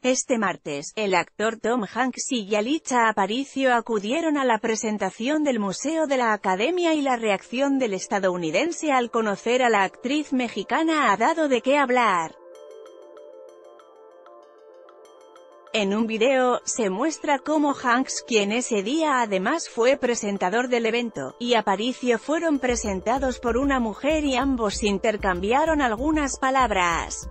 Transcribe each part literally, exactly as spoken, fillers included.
Este martes, el actor Tom Hanks y Yalitza Aparicio acudieron a la presentación del Museo de la Academia y la reacción del estadounidense al conocer a la actriz mexicana ha dado de qué hablar. En un video, se muestra cómo Hanks, quien ese día además fue presentador del evento, y Aparicio fueron presentados por una mujer y ambos intercambiaron algunas palabras.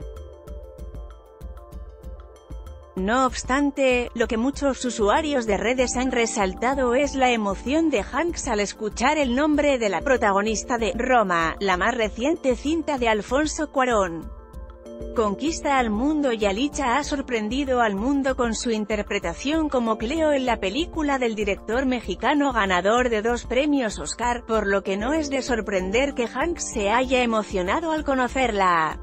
No obstante, lo que muchos usuarios de redes han resaltado es la emoción de Hanks al escuchar el nombre de la protagonista de Roma, la más reciente cinta de Alfonso Cuarón. Conquista al mundo. Yalitza ha sorprendido al mundo con su interpretación como Cleo en la película del director mexicano ganador de dos premios Oscar, por lo que no es de sorprender que Hanks se haya emocionado al conocerla.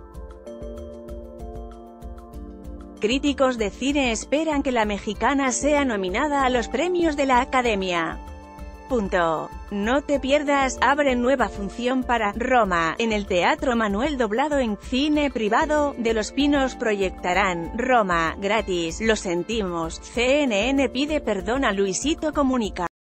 Críticos de cine esperan que la mexicana sea nominada a los premios de la Academia. Punto. No te pierdas, abre nueva función para Roma, en el Teatro Manuel Doblado en Cine Privado de Los Pinos. Proyectarán Roma, gratis, lo sentimos, C N N pide perdón a Luisito Comunica.